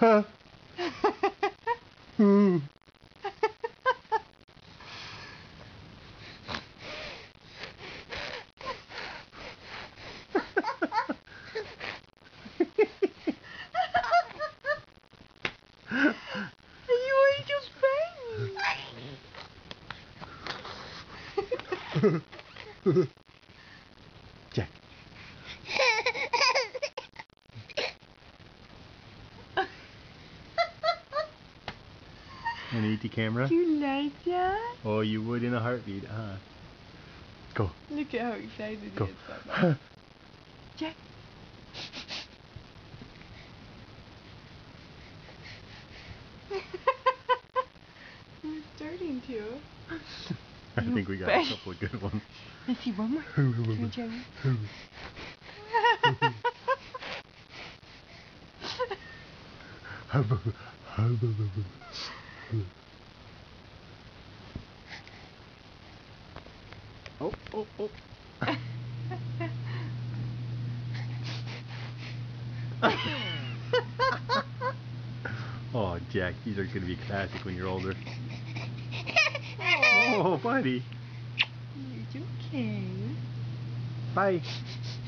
You always just bang. Jack. Wanna eat the camera? Do you like that? Oh, you would in a heartbeat, huh? Go. Look at how excited Go. he is about that. Jack. We're starting to. I think we got a couple of good ones. Let's see one more. Come here, Jeremy. Oh, oh, oh. Oh, Jack, these are going to be classic when you're older. Oh, buddy. It's okay. Bye.